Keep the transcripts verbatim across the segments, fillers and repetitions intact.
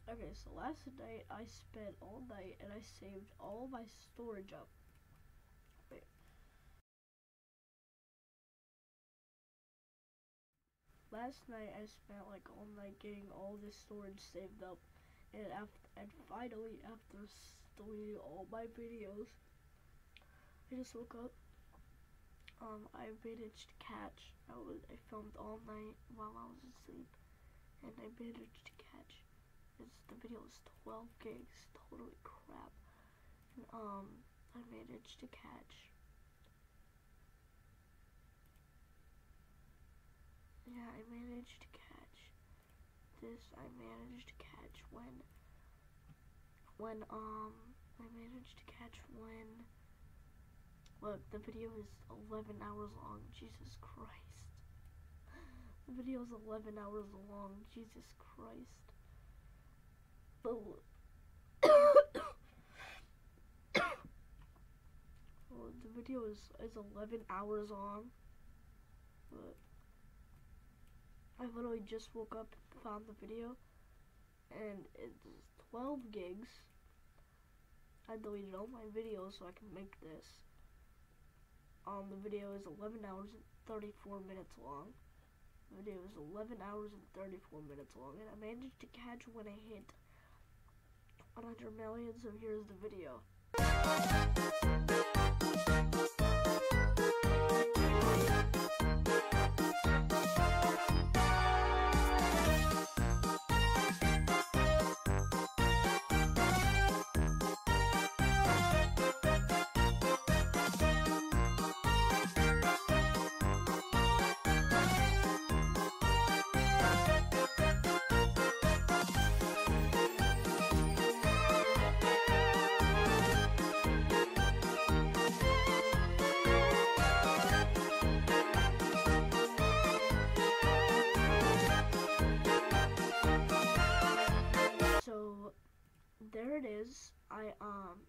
Okay, so last night I spent all night and I saved all my storage up. Wait. Last night I spent like all night getting all this storage saved up, and after and finally after deleting all my videos, I just woke up. Um, I managed to catch. I was I filmed all night while I was asleep, and I managed to catch. It's, the video was twelve gigs, totally crap. And, um, I managed to catch. Yeah, I managed to catch this. I managed to catch when, when, um, I managed to catch when, look, the video is eleven hours long, Jesus Christ. The video is eleven hours long, Jesus Christ. Oh. Well, the video is, is eleven hours long, but I literally just woke up and found the video, and it's twelve gigs. I deleted all my videos so I can make this. Um, the video is eleven hours and thirty-four minutes long. The video is eleven hours and thirty-four minutes long, and I managed to catch when I hit one hundred million, so here's the video. There it is. I um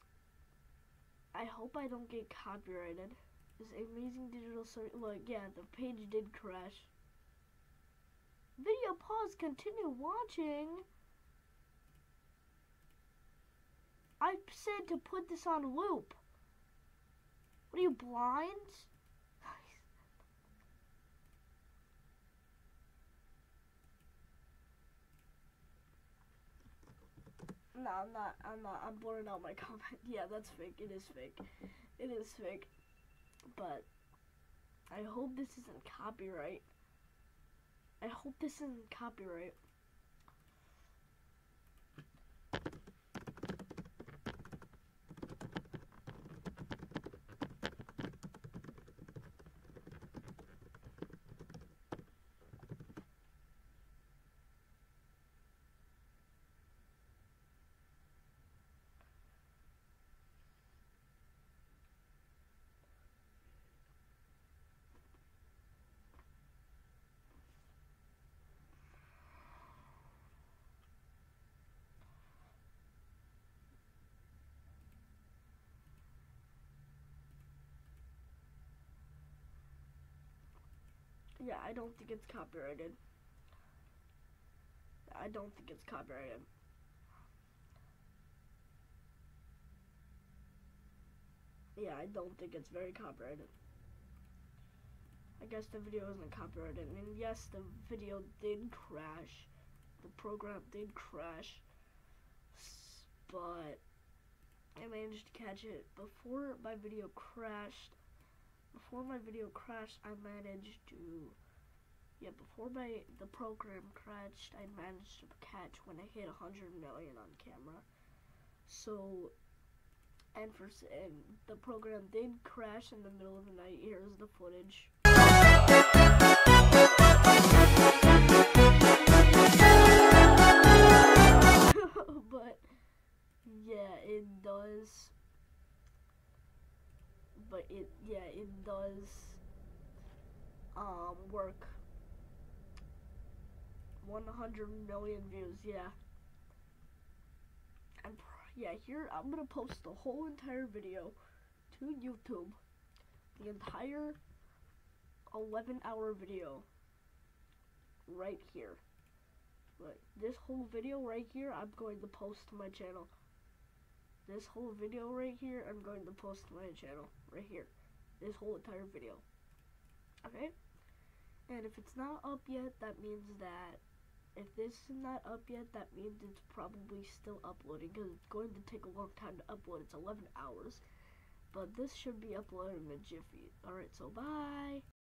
I hope I don't get copyrighted. This amazing digital search. Look, yeah, the page did crash. Video pause, continue watching. I said to put this on loop. What are you, blind? No, I'm not, I'm not, I'm blurring out my comment. Yeah, that's fake, it is fake. It is fake. But, I hope this isn't copyright. I hope this isn't copyright. Yeah, I don't think it's copyrighted. I don't think it's copyrighted. Yeah, I don't think it's very copyrighted. I guess the video isn't copyrighted. And yes, the video did crash. The program did crash. But I managed to catch it before my video crashed. Before my video crashed, I managed to, yeah, before my, the program crashed, I managed to catch when I hit one hundred million on camera. So, and for, and the program did crash in the middle of the night. Here's the footage. But, yeah, it does. But it, yeah, it does um, work. one hundred million views, yeah. And yeah, here I'm gonna post the whole entire video to YouTube. The entire eleven hour video right here. Like, this whole video right here, I'm going to post to my channel. This whole video right here, I'm going to post to my channel. Right here. This whole entire video. Okay? And if it's not up yet, that means that... If this is not up yet, that means it's probably still uploading. Because it's going to take a long time to upload. It's eleven hours. But this should be uploaded in a jiffy. Alright, so bye!